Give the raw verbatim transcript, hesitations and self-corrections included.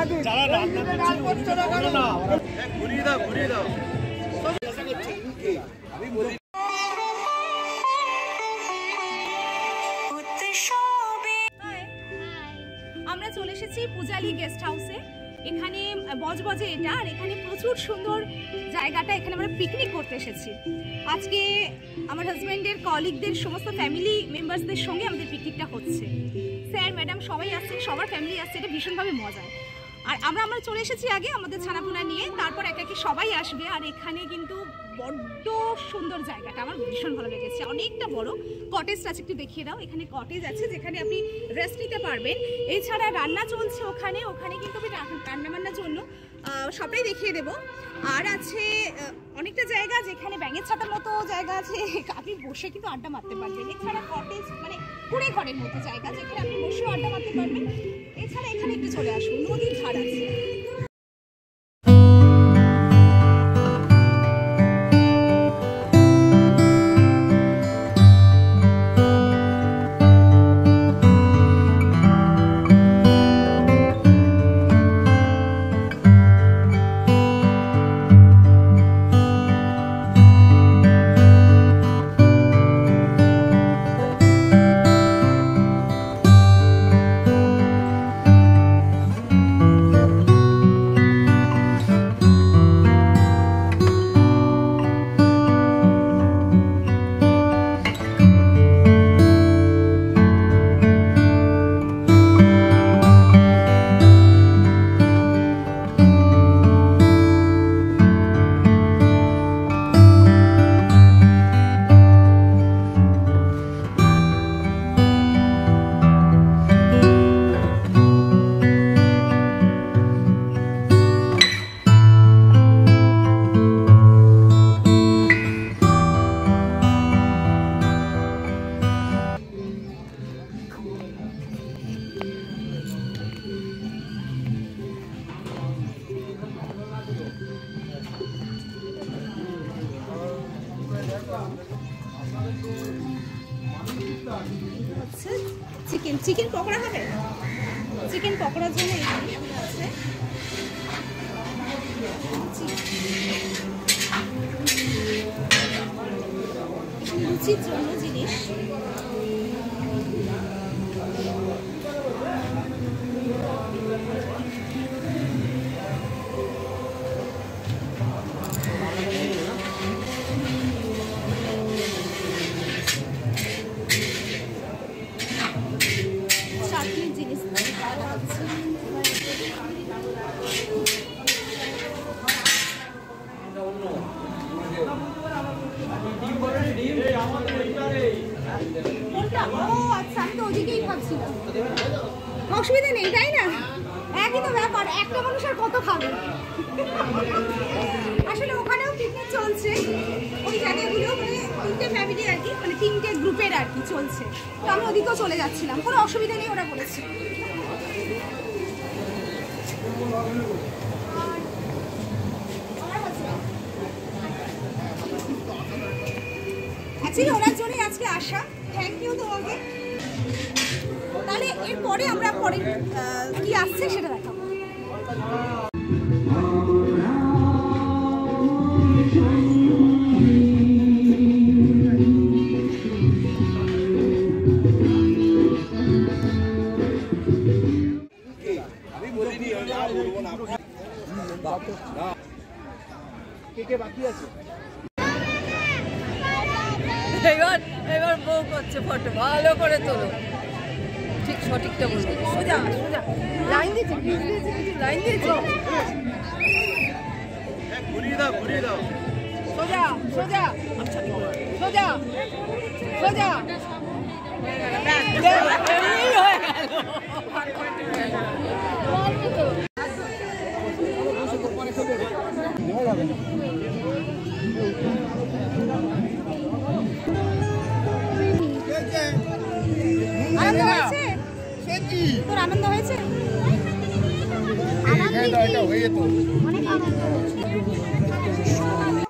যারা রান্না করছে না ঘুরিয়ে দাও ঘুরিয়ে দাও আমি বলি আমরা চলে এসেছি পূজালি গেস্ট হাউসে। এখানে বজবজে এটা, আর এখানে প্রচুর সুন্দর জায়গাটা। এখানে আমরা পিকনিক করতে এসেছি। আজকে আমার হাজব্যান্ডের কলিগদের সমস্ত ফ্যামিলি মেম্বার্সদের সঙ্গে আমাদের পিকনিকটা হচ্ছে। স্যার ম্যাডাম সবাই আসছে, সবার ফ্যামিলি আসছে, এটা ভীষণভাবে মজার। আর আমরা আমরা চলে এসেছি আগে আমাদের ছানাপোনা নিয়ে, তারপর একে একে সবাই আসবে। আর এখানে কিন্তু বড্ড সুন্দর জায়গাটা, আমার ভীষণ ভালো লেগেছে। অনেকটা বড় কটেজটা আছে, একটু দেখিয়ে দাও। এখানে কটেজ আছে যেখানে আপনি রেস্ট নিতে পারবেন। এছাড়া রান্না চলছে ওখানে, ওখানে কিন্তু আমি রান্না বান্নার জন্য সবটাই দেখিয়ে দেবো। আর আছে অনেকটা জায়গা যেখানে ব্যাঙের ছাতার মতো জায়গা আছে, আপনি বসে কিন্তু আড্ডা মারতে পারবেন। এছাড়া কটেজ মানে কুড়ে ঘরের মতো জায়গা যেখানে আপনি বসেও আড্ডা মারতে পারবেন। এছাড়া এখানে একটু চলে আসুন, নদীর ধার আছে। চিকেন চিকেন পকোড়া হবে। চিকেন পকোড়ার জন্য এই জিনিসগুলো আছে। লুচির জন্য জিনিস, অসুবিধা নেই তাই না? একই তো ব্যাপার, একটা মানুষ আর কত খাবে। আসলে ওখানেও পিকনিক চলছে, ওই জায়গাগুলো মানে তিনটে ফ্যামিলি আর কি, মানে তিনটে গ্রুপের আর কি চলছে। তো আমি ওদিকেও চলে যাচ্ছিলাম, কোনো অসুবিধা নেই ওরা বলেছে। অ্যাকচুয়ালি ওনার জন্যই আজকে আসা, থ্যাংক ইউ তোমাকে। তাহলে এরপরে আমরা পরে কি আসছে সেটা দেখাবো। আমি বলিনি বলবো না, কে কে বাকি আছে? এবার এবার বউ করছে ফটো, ভালো করে তোলো, ঠিক সঠিকটা বলবো। সোজা সোজা লাইন দিয়েছে, লাইন দিয়েছে, ঘুরিয়ে দাও ঘুরিয়ে দাও, সোজা সোজা সোজা সোজা হয়ে গেল। আনন্দ হয়েছে? তোর আনন্দ হয়েছে? অনেক আনন্দ হয়েছে।